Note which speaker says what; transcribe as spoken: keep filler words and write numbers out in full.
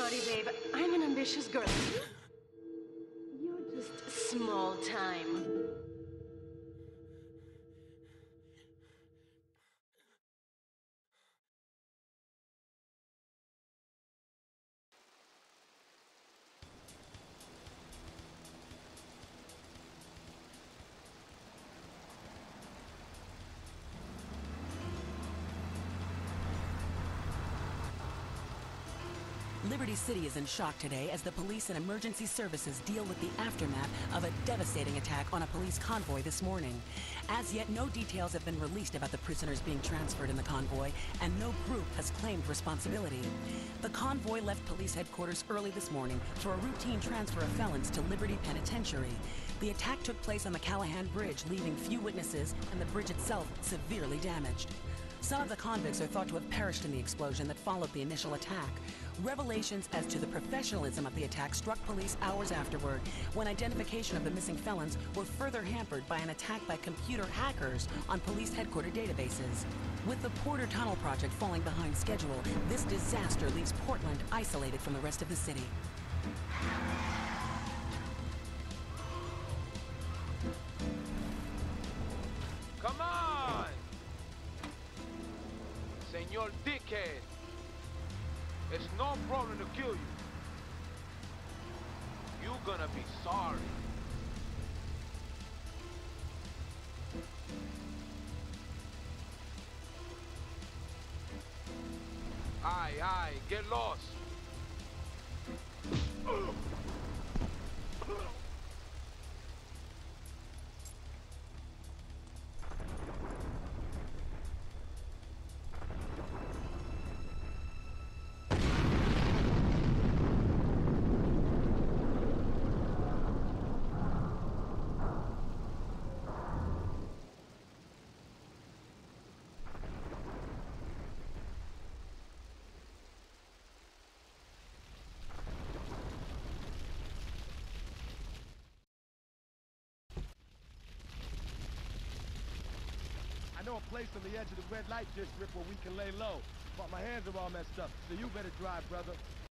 Speaker 1: sorry, babe. I'm an ambitious girl. You're just small time.
Speaker 2: Liberty City is in shock today as the police and emergency services deal with the aftermath of a devastating attack on a police convoy this morning. As yet, no details have been released about the prisoners being transferred in the convoy, and no group has claimed responsibility. The convoy left police headquarters early this morning for a routine transfer of felons to Liberty Penitentiary. The attack took place on the Callahan Bridge, leaving few witnesses and the bridge itself severely damaged. Some of the convicts are thought to have perished in the explosion that followed the initial attack. Revelations as to the professionalism of the attack struck police hours afterward, when identification of the missing felons were further hampered by an attack by computer hackers on police headquarters databases. With the Porter Tunnel project falling behind schedule, this disaster leaves Portland isolated from the rest of the city.
Speaker 3: Come on! Senor Dickhead! It's no problem to kill you. You're gonna be sorry. Aye, aye, get lost.
Speaker 4: I know a place on the edge of the red light district where we can lay low, but my hands are all messed up, so you better drive, brother.